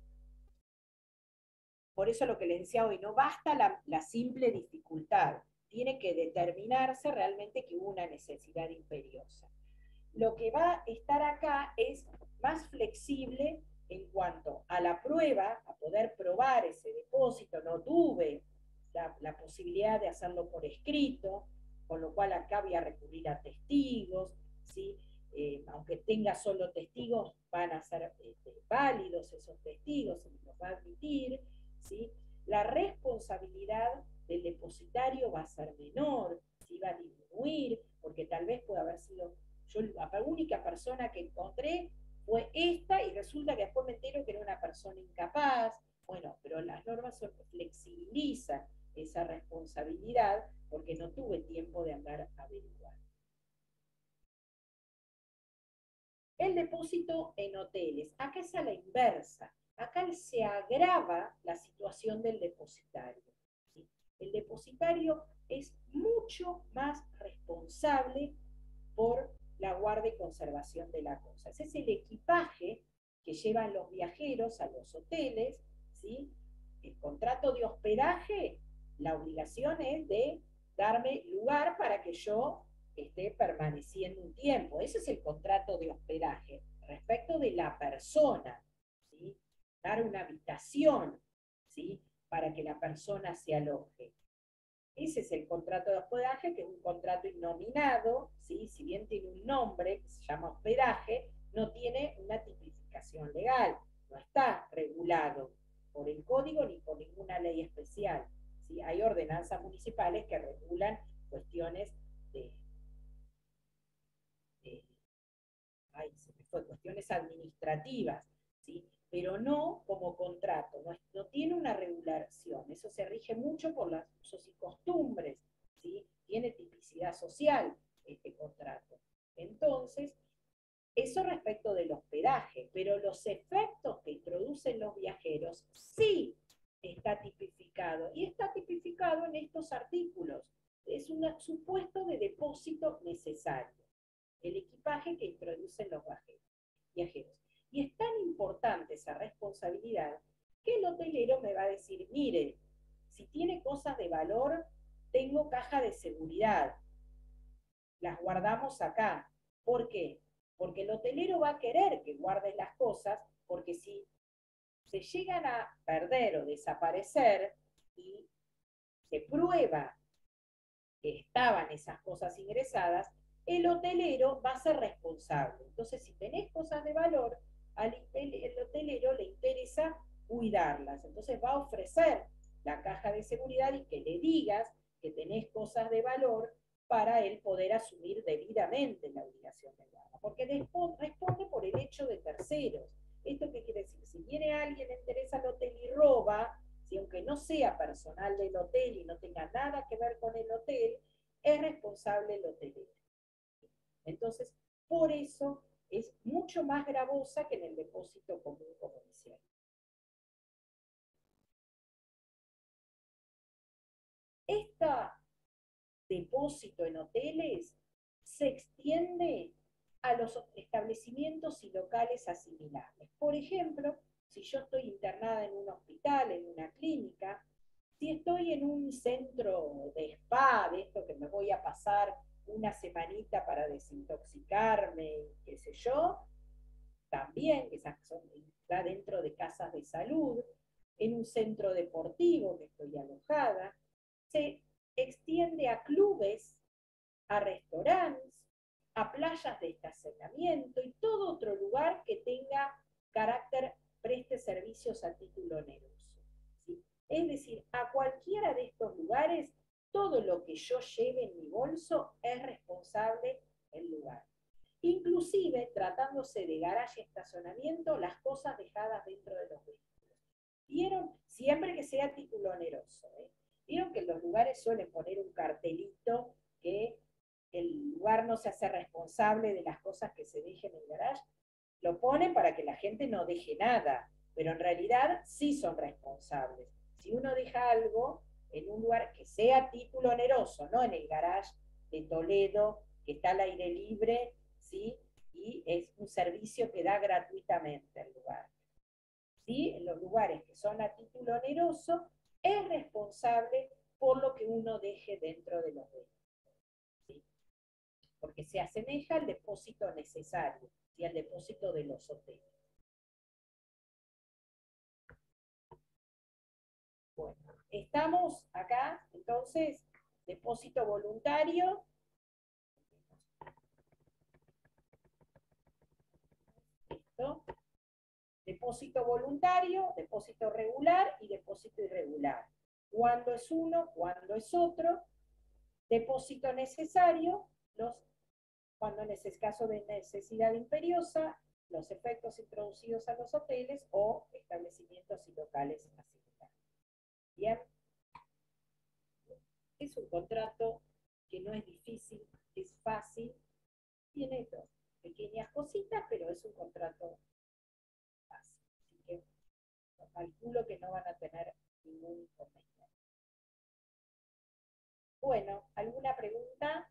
Por eso lo que les decía hoy, no basta la simple dificultad, tiene que determinarse realmente que hubo una necesidad imperiosa. Lo que va a estar acá es más flexible en cuanto a la prueba, a poder probar ese depósito. No tuve la posibilidad de hacerlo por escrito, con lo cual acá voy a recurrir a testigos, ¿sí? Aunque tenga solo testigos, van a ser válidos esos testigos, se los va a admitir, ¿sí? La responsabilidad del depositario va a ser menor, ¿sí? Va a disminuir, porque tal vez puede haber sido, yo la única persona que encontré fue esta, y resulta que después me entero que era una persona incapaz. Bueno, pero las normas flexibilizan esa responsabilidad porque no tuve tiempo de andar averiguando. El depósito en hoteles. Acá es a la inversa. Acá se agrava la situación del depositario. ¿Sí? El depositario es mucho más responsable por la guarda y conservación de la cosa. Ese es el equipaje que llevan los viajeros a los hoteles, ¿sí? El contrato de hospedaje, la obligación es de darme lugar para que yo esté permaneciendo un tiempo. Ese es el contrato de hospedaje. Respecto de la persona, ¿sí? Dar una habitación, ¿sí? Para que la persona se aloje. Ese es el contrato de hospedaje, que es un contrato innominado, ¿sí? Si bien tiene un nombre que se llama hospedaje, no tiene una tipificación legal, no está regulado por el código ni por ninguna ley especial. ¿Sí? Hay ordenanzas municipales que regulan cuestiones cuestiones administrativas, ¿sí? Pero no como contrato, no tiene una regulación, eso se rige mucho por los usos y costumbres, ¿sí? Tiene tipicidad social este contrato. Entonces, eso respecto del hospedaje, pero los efectos que introducen los viajeros sí está tipificado, y está tipificado en estos artículos. Es un supuesto de depósito necesario, el equipaje que introducen los viajeros. Y es tan importante esa responsabilidad que el hotelero me va a decir, mire, si tiene cosas de valor, tengo caja de seguridad, las guardamos acá. ¿Por qué? Porque el hotelero va a querer que guardes las cosas, porque si se llegan a perder o desaparecer y se prueba que estaban esas cosas ingresadas, el hotelero va a ser responsable. Entonces, si tenés cosas de valor, el hotelero le interesa cuidarlas. Entonces va a ofrecer la caja de seguridad y que le digas que tenés cosas de valor para él poder asumir debidamente la obligación de guarda. Porque responde por el hecho de terceros. ¿Esto qué quiere decir? Si viene alguien, le interesa al hotel y roba, si aunque no sea personal del hotel y no tenga nada que ver con el hotel, es responsable el hotelero. Entonces, por eso es mucho más gravosa que en el depósito común comercial. Este depósito en hoteles se extiende a los establecimientos y locales asimilables. Por ejemplo, si yo estoy internada en un hospital, en una clínica, si estoy en un centro de spa, de esto que me voy a pasar una semanita para desintoxicarme, qué sé yo, también, esas está dentro de casas de salud, en un centro deportivo que estoy alojada, se extiende a clubes, a restaurantes, a playas de estacionamiento y todo otro lugar que tenga carácter, preste servicios a título oneroso. ¿Sí? Es decir, a cualquiera de estos lugares, todo lo que yo lleve en mi bolso es responsable el lugar. Inclusive, tratándose de garaje y estacionamiento, las cosas dejadas dentro de los vehículos. ¿Vieron? Siempre que sea título oneroso. ¿Vieron que en los lugares suelen poner un cartelito que el lugar no se hace responsable de las cosas que se dejen en el garage? Lo ponen para que la gente no deje nada, pero en realidad sí son responsables. Si uno deja algo en un lugar que sea título oneroso, no en el garage de Toledo, que está al aire libre, ¿sí? Y es un servicio que da gratuitamente el lugar. ¿Sí? En los lugares que son a título oneroso, es responsable por lo que uno deje dentro de los vehículos. ¿Sí? Porque se asemeja al depósito necesario y al depósito de los hoteles. Bueno, estamos acá, entonces, depósito voluntario. Esto. Depósito voluntario, depósito regular y depósito irregular. ¿Cuándo es uno? ¿Cuándo es otro? Depósito necesario, cuando en ese caso de necesidad imperiosa, los efectos introducidos a los hoteles o establecimientos y locales asimilables. Bien. Es un contrato que no es difícil, es fácil, tiene dos pequeñas cositas, pero es un contrato fácil. Así que calculo que no van a tener ningún inconveniente. Bueno, ¿alguna pregunta?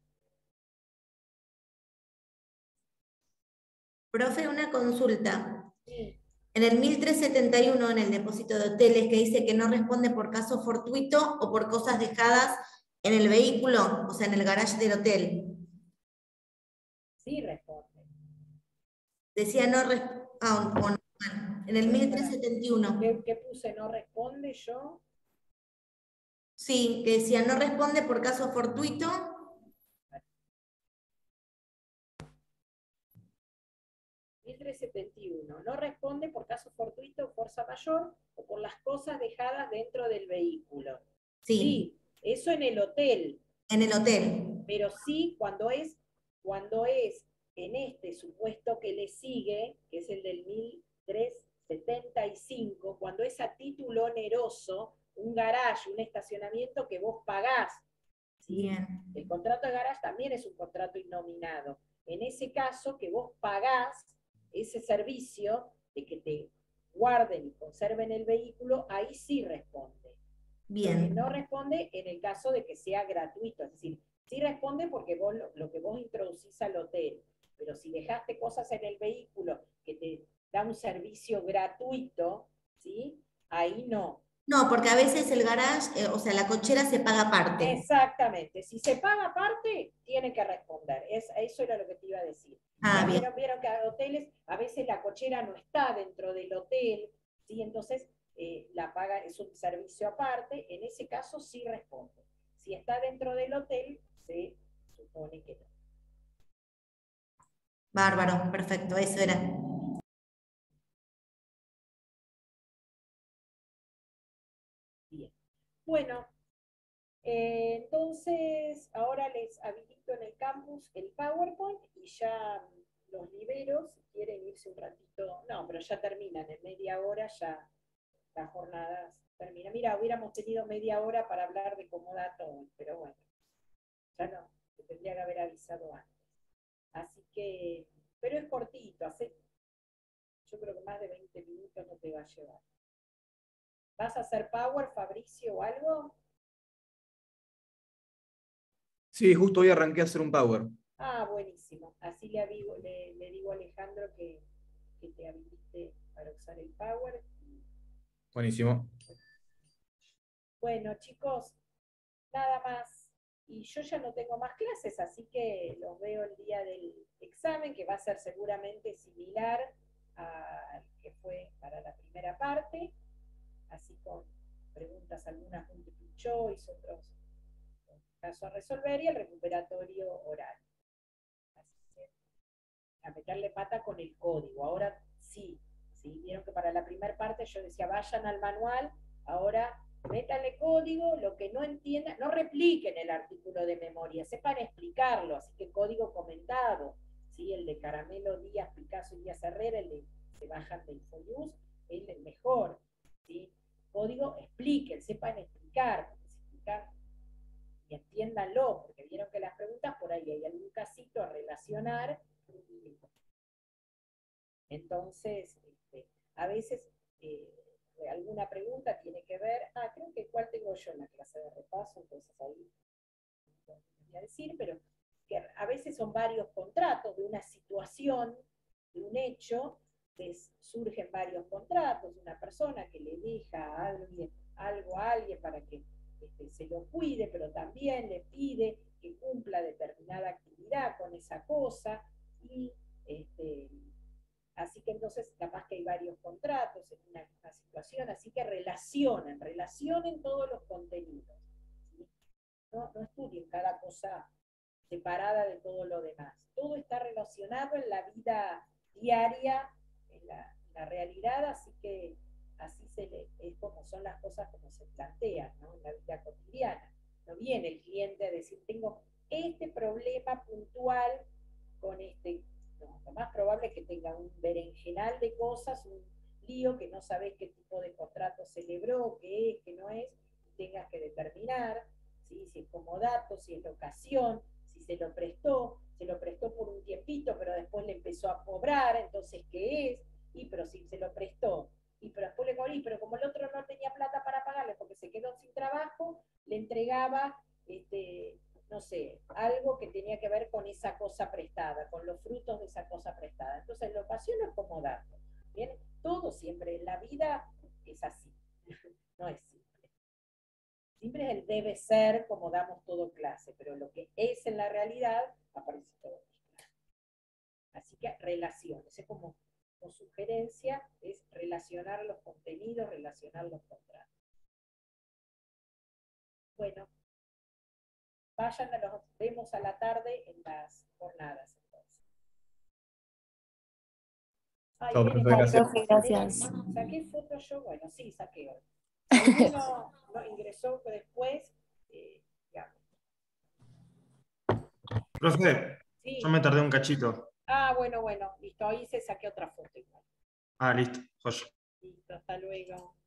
Profe, una consulta. Sí. En el 1371, en el depósito de hoteles, que dice que no responde por caso fortuito o por cosas dejadas en el vehículo, o sea, en el garage del hotel. Sí responde. Decía no responde. Bueno, en el 1371. ¿Qué puse? ¿No responde yo? Sí, que decía no responde por caso fortuito. 1371. No responde por caso fortuito o fuerza mayor o por las cosas dejadas dentro del vehículo. Sí. Sí, eso en el hotel. En el hotel. Pero sí cuando es en este supuesto que le sigue, que es el del 1375, cuando es a título oneroso, un garage, un estacionamiento que vos pagás. ¿Sí? Bien. El contrato de garage también es un contrato innominado. En ese caso que vos pagás ese servicio de que te guarden y conserven el vehículo, ahí sí responde. Bien. No responde en el caso de que sea gratuito, es decir, sí responde porque vos lo que vos introducís al hotel, pero si dejaste cosas en el vehículo que te da un servicio gratuito, ¿sí? Ahí no. No, porque a veces el garage, o sea, la cochera se paga aparte. Exactamente. Si se paga aparte, tiene que responder. Eso era lo que te iba a decir. Ah, bien. Vieron que a hoteles, a veces la cochera no está dentro del hotel, ¿sí? Entonces, la paga, es un servicio aparte. En ese caso, sí responde. Si está dentro del hotel, se supone que no. Bárbaro, perfecto, eso era. Bien. Bueno, entonces ahora les habilito en el campus el PowerPoint y ya los libero si quieren irse un ratito. No, pero ya terminan, en media hora ya las jornadas terminan. Mira, hubiéramos tenido media hora para hablar de cómo da todo, pero bueno, ya no, te tendría que haber avisado antes. Así que, pero es cortito, yo creo que más de 20 minutos no te va a llevar. ¿Vas a hacer Power, Fabricio, o algo? Sí, justo hoy arranqué a hacer un power. Ah, buenísimo. Así le digo a Alejandro que te habilite para usar el Power. Buenísimo. Bueno, chicos, nada más. Y yo ya no tengo más clases, así que los veo el día del examen, que va a ser seguramente similar al que fue para la primera parte, así con preguntas algunas multiple choice, otros casos a resolver y el recuperatorio oral. Así que a meterle pata con el código. Ahora sí, vieron que para la primera parte yo decía vayan al manual, ahora métanle código, lo que no entiendan, no repliquen el artículo de memoria, sepan explicarlo, así que código comentado, ¿sí? El de Caramelo, Díaz, Picasso y Díaz Herrera, el de se bajan de InfoNews, es el mejor, ¿sí? Código expliquen, sepan explicar, porque si explican y entiéndanlo, porque vieron que las preguntas por ahí hay algún casito a relacionar. Entonces, a veces alguna pregunta tiene que ver, creo que cuál tengo yo en la clase de repaso, entonces ahí no voy a decir, pero que a veces son varios contratos de una situación, de un hecho, surgen varios contratos, de una persona que le deja algo a alguien para que se lo cuide, pero también le pide que cumpla determinada actividad con esa cosa, y así que entonces capaz que hay varios contratos en una misma situación, así que relacionen todos los contenidos, ¿sí? No estudien cada cosa separada de todo lo demás. Todo está relacionado en la vida diaria, en la realidad, así que así es como son las cosas como se plantean, ¿no? En la vida cotidiana. No viene el cliente a decir, tengo este problema puntual con este. No, lo más probable es que tenga un berenjenal de cosas, un lío que no sabés qué tipo de contrato celebró, qué es, qué no es, y tengas que determinar, ¿sí? Si es comodato, si es locación, si se lo prestó por un tiempito, pero después le empezó a cobrar, entonces, ¿qué es? Y pero si se lo prestó, y pero después le cobró, pero como el otro no tenía plata para pagarle porque se quedó sin trabajo, le entregaba, no sé, algo que tenía que ver con esa cosa prestada, con los frutos de esa cosa prestada. Entonces, locación es comodato. ¿Bien? Todo siempre en la vida es así, no es simple. Simple es el debe ser, como damos todo clase, pero lo que es en la realidad aparece todo. Así que relaciones, es como sugerencia, es relacionar los contenidos, relacionar los contratos. Bueno, vayan a los vemos a la tarde en las jornadas. Entonces. Ay, Chao, viene profe, gracias. Pablo. Gracias. ¿Saqué fotos yo? Bueno, sí, saqué hoy. Si alguno no ingresó después, digamos. Profe, Sí. yo me tardé un cachito. Bueno, listo, ahí se saqué otra foto igual. Listo, joya. Listo, hasta luego.